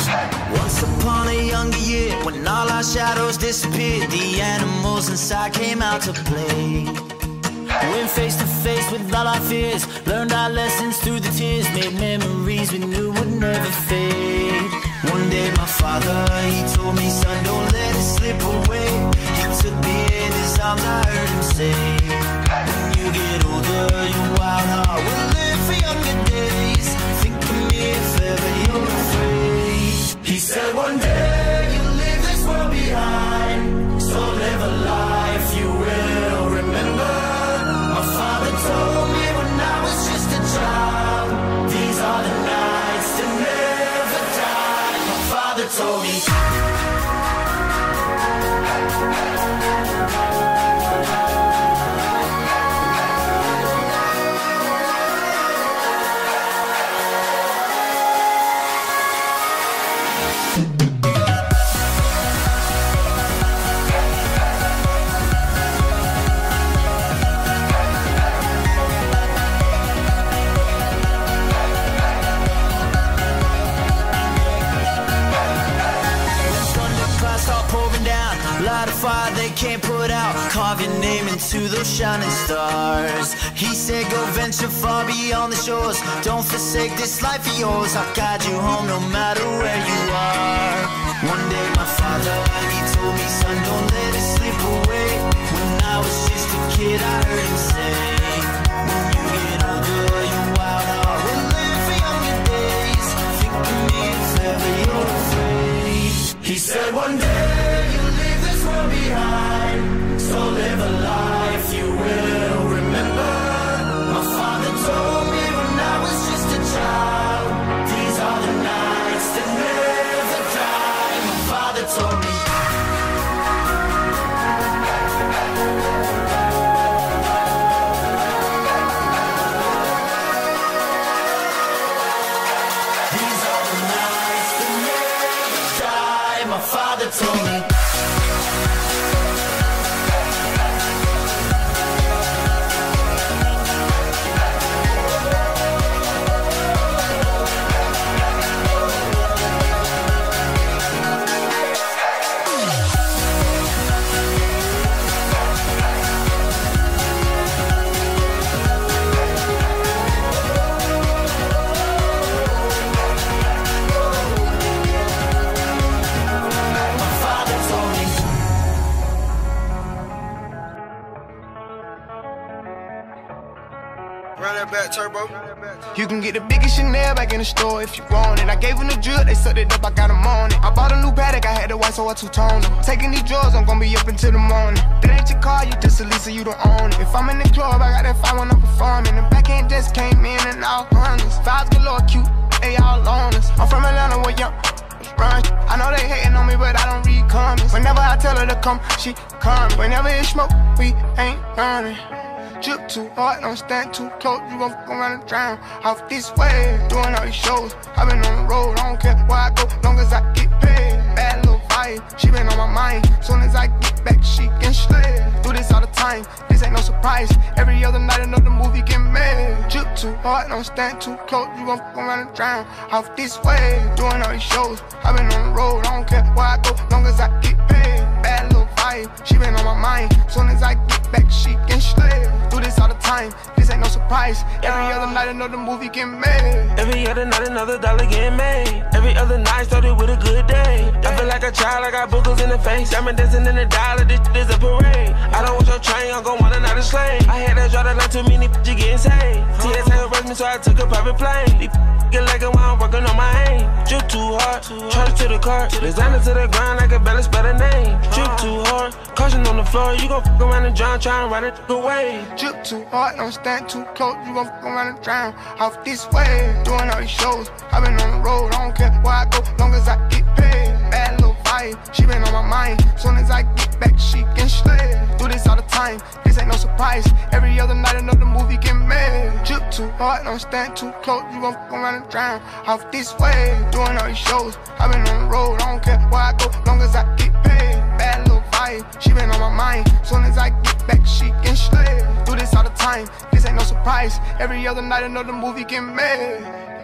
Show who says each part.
Speaker 1: Once upon a younger year, when all our shadows disappeared, the animals inside came out to play. Went face to face with all our fears, learned our lessons through the tears, made memories we knew would never fade. One day my father, he told me, son, don't let it slip away. He took me in his arms, I heard him say, when you get older, your wild heart will live for younger days. Think of me if ever you're afraid. He said one day you'll leave this world behind, so live a life you will remember. My father told me when I was just a child, these are the nights that never die. My father told me. Light a fire they can't put out, carve your name into those shining stars. He said go venture far beyond the shores, don't forsake this life of yours. I'll guide you home no matter where you are. One day my father, he told me, son, don't let it slip away. When I was just a kid I heard him say, when you get older your wild heart will live for younger days. Think of me if ever you're afraid. He said one day behind, so live a life you will remember. My father told me when I was just a child, these are the nights that never die. My father told me. These are the nights that never die. My father told me.
Speaker 2: Run that back, Turbo.
Speaker 3: You can get the biggest Chanel back in the store if you want it. I gave them the drill, they sucked it up, I got them on it. I bought a new Patek, I had the white, so I two-toned them. Taking these drugs, I'm gonna be up until the morning. That ain't your car, you just a Lisa, you don't own it. If I'm in the club, I got that 5 when I'm performing. The backhand just came in and all hundreds. Vibes galore, cute, they all on us. I'm from Atlanta, where young run. I know they hating on me, but I don't read comments. Whenever I tell her to come, she come. Whenever it's smoke, we ain't running. Drip too hard, don't stand too close, you gon' fuck around and drown. Off this way, doing all these shows. I been on the road, I don't care where I go, long as I get paid. Bad little vibe, she been on my mind. Soon as I get back, she can slay. Do this all the time, this ain't no surprise. Every other night another movie get made. Drip too hard, don't stand too close, you gon' fuck around and drown. Off this way, doing all these shows. I been on the road, I don't care where I go, long as I get paid. Bad little vibe, she been on my mind. Soon as I get back, she can slay. Do this all the time, this ain't no surprise. Every other night another movie get made.
Speaker 4: Every other night another dollar get made. Every other night started with a good day. I feel like a child, I got boogers in the face. Diamond dancing in the dollar, this is a parade. I don't want your train, I'm gon' want another slave. I had to draw the line, too many you getting saved. TSA arrest me, so I took a private plane. These get like it while I'm working on my aim. Drip too hard, charge to the car. Designer to the ground, I can barely spell a name. Drip too hard, caution on the floor. You gon' fuck around and drown, try and ride it away.
Speaker 3: Drip too hard, don't stand too close, you gon' fuck around and drown. Off this way, doing all these shows. I been on the road, I don't care where I go, long as I get paid. Bad little vibe, she been on my mind. Soon as I get back, she can slay. Do this all the time, this ain't no surprise. Every other night another movie get made. Drip too hard, don't stand too close, you gon' fuck around and drown. Off this way, doing all these shows. I been on the road, I don't care where I go, long as I get paid. Bad little vibe, she been on my mind. Soon as I get back, she can slay. Do this all the time, this ain't no surprise. Every other night another movie get made.